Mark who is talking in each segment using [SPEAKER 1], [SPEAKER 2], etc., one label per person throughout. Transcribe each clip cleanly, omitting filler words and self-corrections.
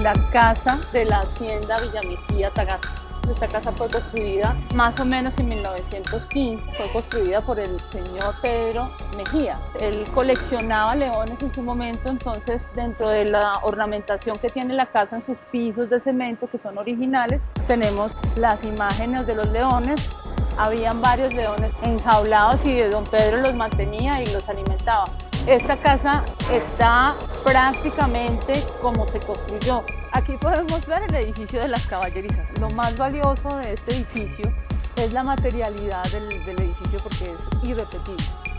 [SPEAKER 1] la casa de la hacienda Villa Mejía, Tagasta. Esta casa fue construida más o menos en 1915, fue construida por el señor Pedro Mejía. Él coleccionaba leones en su momento, entonces dentro de la ornamentación que tiene la casa en sus pisos de cemento, que son originales, tenemos las imágenes de los leones. Habían varios leones enjaulados y don Pedro los mantenía y los alimentaba. Esta casa está prácticamente como se construyó. Aquí podemos ver el edificio de las caballerizas. Lo más valioso de este edificio es la materialidad del edificio porque es irrepetible.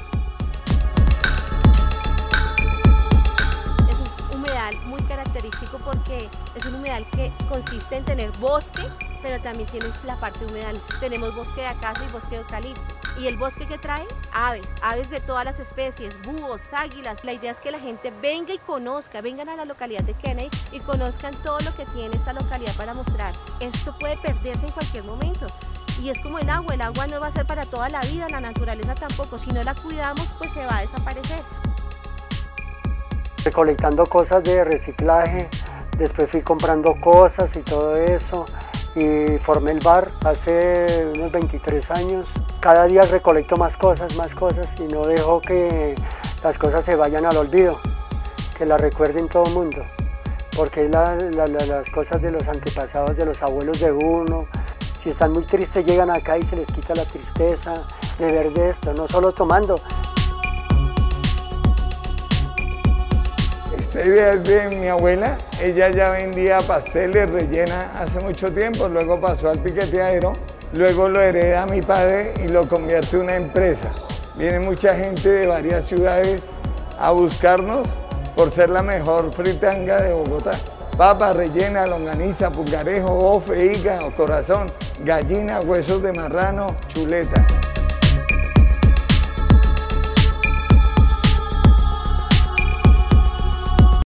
[SPEAKER 2] Es un humedal muy característico porque es un humedal que consiste en tener bosque, pero también tienes la parte humedal. Tenemos bosque de acacia y bosque de eucalipto. ¿Y el bosque que trae? Aves de todas las especies, búhos, águilas. La idea es que la gente venga y conozca, vengan a la localidad de Kennedy y conozcan todo lo que tiene esta localidad para mostrar. Esto puede perderse en cualquier momento. Y es como el agua no va a ser para toda la vida, la naturaleza tampoco. Si no la cuidamos, pues se va a desaparecer.
[SPEAKER 3] Recolectando cosas de reciclaje, después fui comprando cosas y todo eso. Y formé el bar hace unos 23 años. Cada día recolecto más cosas y no dejo que las cosas se vayan al olvido, que las recuerden todo el mundo, porque es las cosas de los antepasados, de los abuelos de uno. Si están muy tristes llegan acá y se les quita la tristeza de ver de esto, no solo tomando.
[SPEAKER 4] Esta idea es de mi abuela, ella ya vendía pasteles rellena hace mucho tiempo, luego pasó al piqueteadero, luego lo hereda mi padre y lo convierte en una empresa. Viene mucha gente de varias ciudades a buscarnos por ser la mejor fritanga de Bogotá. Papa, rellena, longaniza, pulgarejo, bofe, hígado, corazón, gallina, huesos de marrano, chuleta.